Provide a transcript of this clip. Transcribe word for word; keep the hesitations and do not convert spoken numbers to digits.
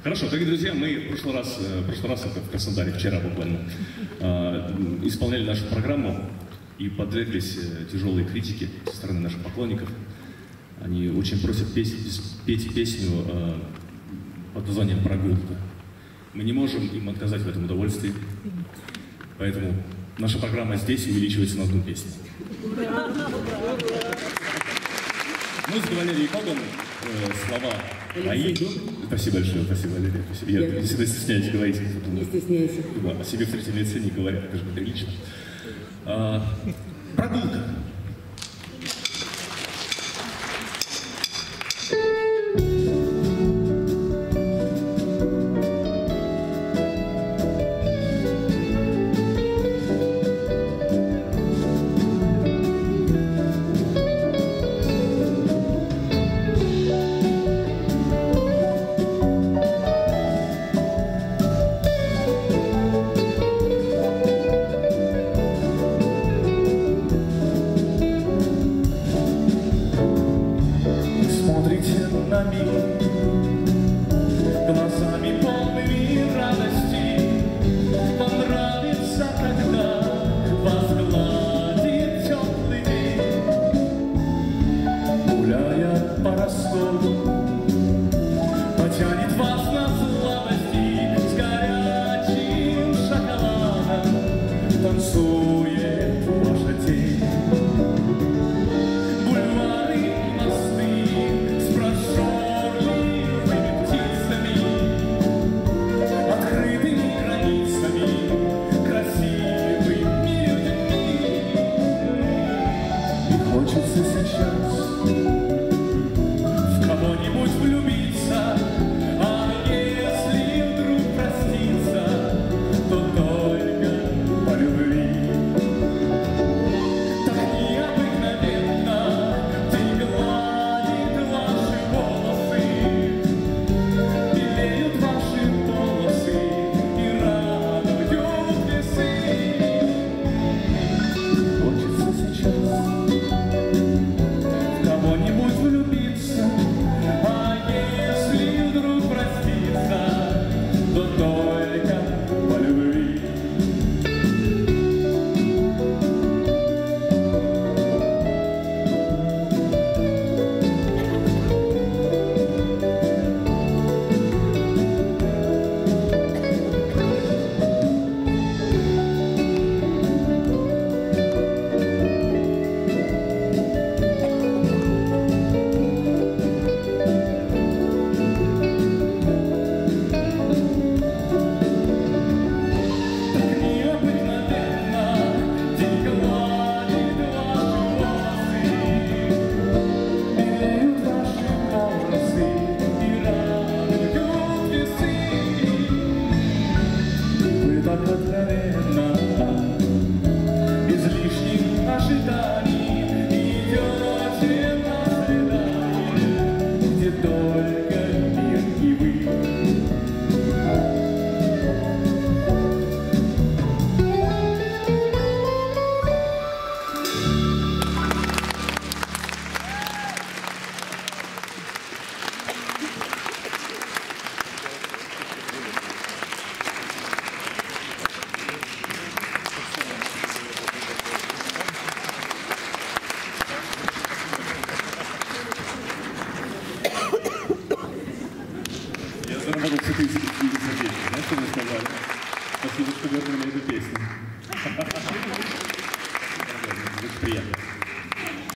Хорошо, дорогие друзья, мы в прошлый раз, в прошлый раз это в Краснодаре, вчера буквально, исполняли нашу программу и подверглись тяжелой критике со стороны наших поклонников. Они очень просят петь, петь песню под названием «Прогулка». Мы не можем им отказать в этом удовольствии, поэтому наша программа здесь увеличивается на одну песню. Мы с Валерией Коган э, слова мои. Спасибо большое, спасибо, Валерия. Спасибо. Я, Я всегда стесняюсь говорить. Не стесняйся. Да, о себе в третьем лице не говорят, это же неприлично. А, прогулка. Глазами полными радости, понравится, когда вас гладит теплый день. Гуляя по Ростову, потянет вас на сладости с горячим шоколадом, танцует ваша тень. Хочется сейчас в кого-нибудь влюбиться, а если вдруг проститься, то только по любви. Так необыкновенно день гладит ваши волосы, белеют ваши волосы и радуют лесы. Хочется сейчас кого-нибудь влюбиться, а если вдруг проститься, то только по любви. Так откровенно, без лишних ожиданий, идете на свидание, где только мир и вы. Я заработал четыре тысячи песни. Знаешь, что мне сказали? Спасибо, что вернули эту песню. Очень приятно.